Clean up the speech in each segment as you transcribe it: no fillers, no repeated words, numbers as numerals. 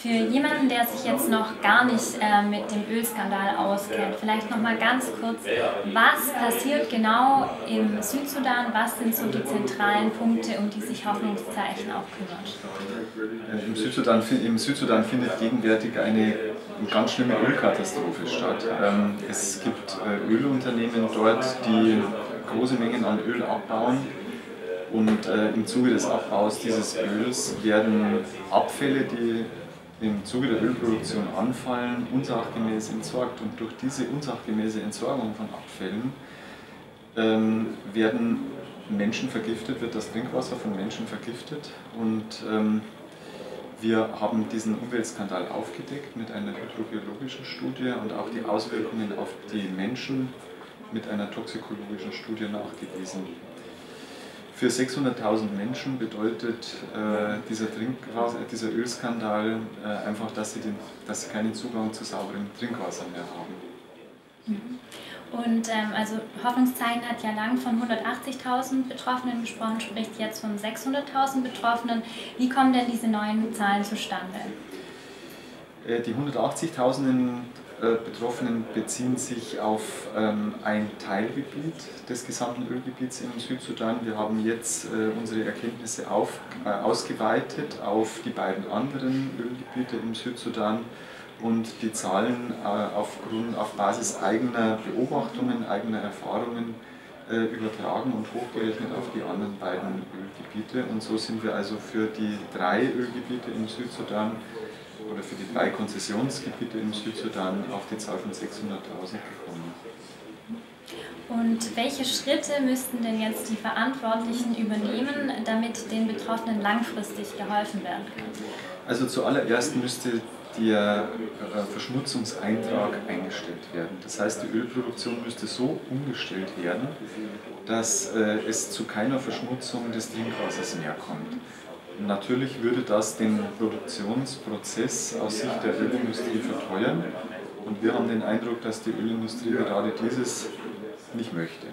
Für jemanden, der sich jetzt noch gar nicht mit dem Ölskandal auskennt, vielleicht noch mal ganz kurz, was passiert genau im Südsudan, was sind so die zentralen Punkte, um die sich Hoffnungszeichen auch kümmert? Im Südsudan findet gegenwärtig eine ganz schlimme Ölkatastrophe statt. Es gibt Ölunternehmen dort, die große Mengen an Öl abbauen. Und im Zuge des Abbaus dieses Öls werden Abfälle, die im Zuge der Ölproduktion anfallen, unsachgemäß entsorgt. Und durch diese unsachgemäße Entsorgung von Abfällen werden Menschen vergiftet, wird das Trinkwasser von Menschen vergiftet. Und wir haben diesen Umweltskandal aufgedeckt mit einer hydrogeologischen Studie und auch die Auswirkungen auf die Menschen mit einer toxikologischen Studie nachgewiesen. Für 600.000 Menschen bedeutet dieser Ölskandal einfach, dass sie keinen Zugang zu sauberem Trinkwasser mehr haben. Und also Hoffnungszeichen hat ja lang von 180.000 Betroffenen gesprochen, spricht jetzt von 600.000 Betroffenen. Wie kommen denn diese neuen Zahlen zustande? Die 180.000 Betroffenen beziehen sich auf ein Teilgebiet des gesamten Ölgebiets im Südsudan. Wir haben jetzt unsere Erkenntnisse ausgeweitet auf die beiden anderen Ölgebiete im Südsudan und die Zahlen auf Basis eigener Beobachtungen, eigener Erfahrungen übertragen und hochgerechnet auf die anderen beiden Ölgebiete. Und so sind wir also für die 3 Ölgebiete im Südsudan oder für die 3 Konzessionsgebiete im Südsudan auf die Zahl von 600.000 gekommen. Und welche Schritte müssten denn jetzt die Verantwortlichen übernehmen, damit den Betroffenen langfristig geholfen werden kann? Also zuallererst müsste der Verschmutzungseintrag eingestellt werden. Das heißt, die Ölproduktion müsste so umgestellt werden, dass es zu keiner Verschmutzung des Trinkwassers mehr kommt. Natürlich würde das den Produktionsprozess aus Sicht der Ölindustrie verteuern und wir haben den Eindruck, dass die Ölindustrie gerade dieses nicht möchte.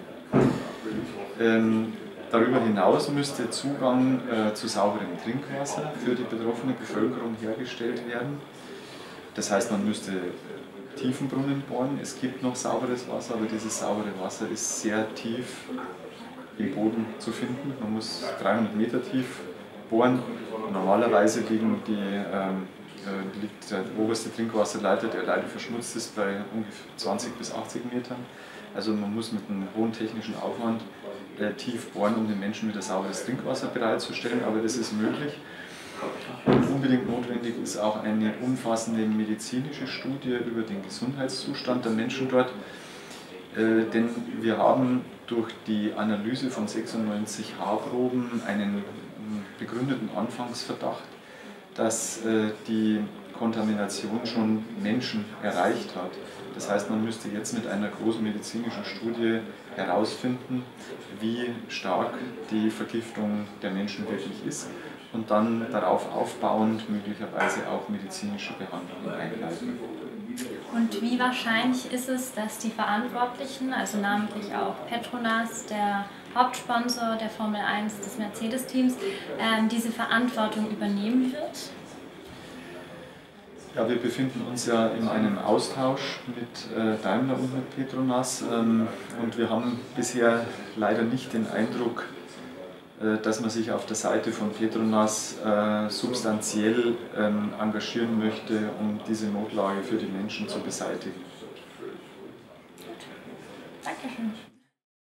Darüber hinaus müsste Zugang zu sauberem Trinkwasser für die betroffene Bevölkerung hergestellt werden. Das heißt, man müsste Tiefenbrunnen bohren. Es gibt noch sauberes Wasser, aber dieses saubere Wasser ist sehr tief im Boden zu finden. Man muss 300 Meter tief bohren. Normalerweise liegt der oberste Trinkwasserleiter, der leider verschmutzt ist, bei ungefähr 20 bis 80 Metern. Also man muss mit einem hohen technischen Aufwand tief bohren, um den Menschen wieder sauberes Trinkwasser bereitzustellen, aber das ist möglich. Und unbedingt notwendig ist auch eine umfassende medizinische Studie über den Gesundheitszustand der Menschen dort, denn wir haben durch die Analyse von 96 Haarproben einen begründeten Anfangsverdacht, dass die Kontamination schon Menschen erreicht hat. Das heißt, man müsste jetzt mit einer großen medizinischen Studie herausfinden, wie stark die Vergiftung der Menschen wirklich ist und dann darauf aufbauend möglicherweise auch medizinische Behandlungen einleiten. Und wie wahrscheinlich ist es, dass die Verantwortlichen, also namentlich auch Petronas, der Hauptsponsor der Formel 1 des Mercedes-Teams, diese Verantwortung übernehmen wird? Ja, wir befinden uns ja in einem Austausch mit Daimler und mit Petronas und wir haben bisher leider nicht den Eindruck, dass man sich auf der Seite von Petronas substanziell engagieren möchte, um diese Notlage für die Menschen zu beseitigen. Dankeschön.